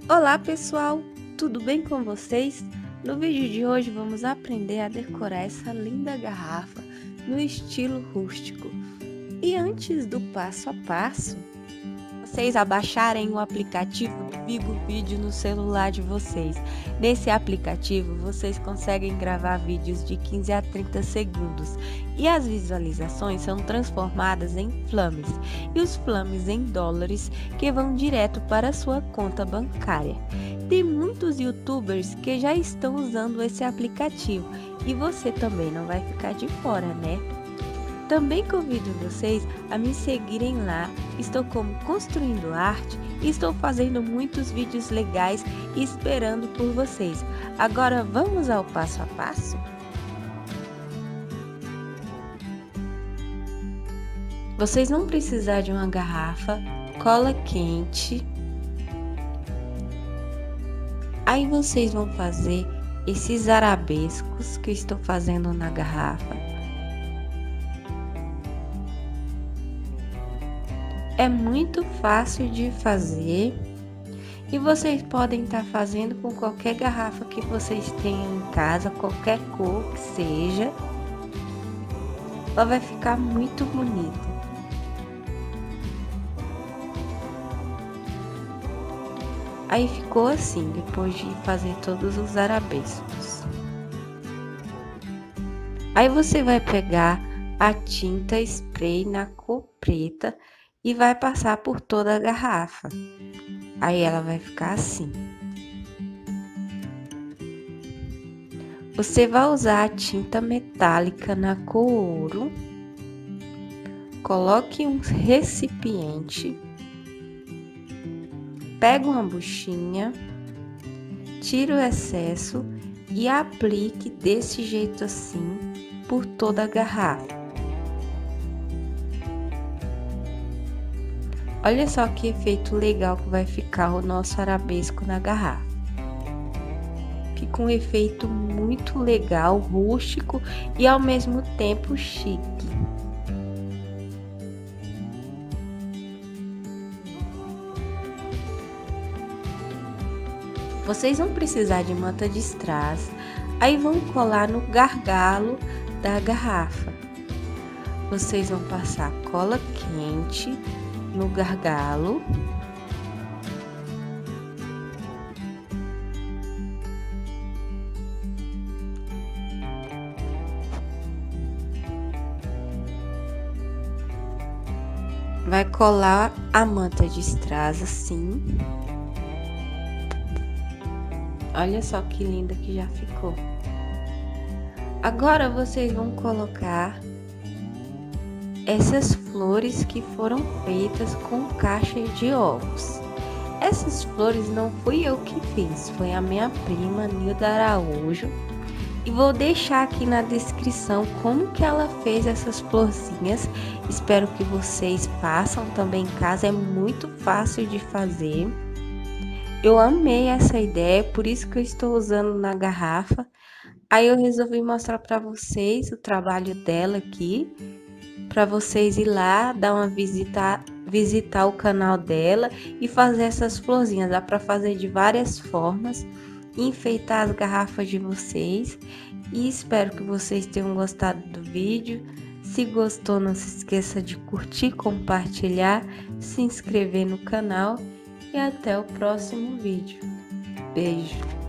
Olá pessoal, tudo bem com vocês? No vídeo de hoje vamos aprender a decorar essa linda garrafa no estilo rústico. E antes do passo a passo, vocês abaixarem o aplicativo do Vigo Vídeo no celular de vocês. Nesse aplicativo vocês conseguem gravar vídeos de 15 a 30 segundos e as visualizações são transformadas em flames e os flames em dólares que vão direto para a sua conta bancária. Tem muitos youtubers que já estão usando esse aplicativo e você também não vai ficar de fora, né? Também convido vocês a me seguirem lá. Estou como Construindo Arte e estou fazendo muitos vídeos legais e esperando por vocês. Agora vamos ao passo a passo? Vocês vão precisar de uma garrafa, cola quente. Aí vocês vão fazer esses arabescos que eu estou fazendo na garrafa. É muito fácil de fazer e vocês podem estar fazendo com qualquer garrafa que vocês tenham em casa, qualquer cor que seja. Ela vai ficar muito bonita. Aí ficou assim, depois de fazer todos os arabescos. Aí você vai pegar a tinta spray na cor preta e vai passar por toda a garrafa. Aí ela vai ficar assim. Você vai usar a tinta metálica na cor ouro. Coloque um recipiente. Pega uma buchinha. Tira o excesso e aplique desse jeito assim por toda a garrafa. Olha só que efeito legal que vai ficar o nosso arabesco na garrafa. Fica um efeito muito legal, rústico e ao mesmo tempo chique. Vocês vão precisar de manta de strass, aí vão colar no gargalo da garrafa. Vocês vão passar cola quente no gargalo. Vai colar a manta de strass assim. Olha só que linda que já ficou. Agora vocês vão colocar essas flores que foram feitas com caixa de ovos. Essas flores não fui eu que fiz, foi a minha prima Nilda Araújo. E vou deixar aqui na descrição como que ela fez essas florzinhas. Espero que vocês façam também em casa, é muito fácil de fazer. Eu amei essa ideia, por isso que eu estou usando na garrafa. Aí eu resolvi mostrar para vocês o trabalho dela aqui, para vocês ir lá, dar uma visitar o canal dela e fazer essas florzinhas. Dá para fazer de várias formas, enfeitar as garrafas de vocês. E espero que vocês tenham gostado do vídeo. Se gostou, não se esqueça de curtir, compartilhar, se inscrever no canal e até o próximo vídeo. Beijo!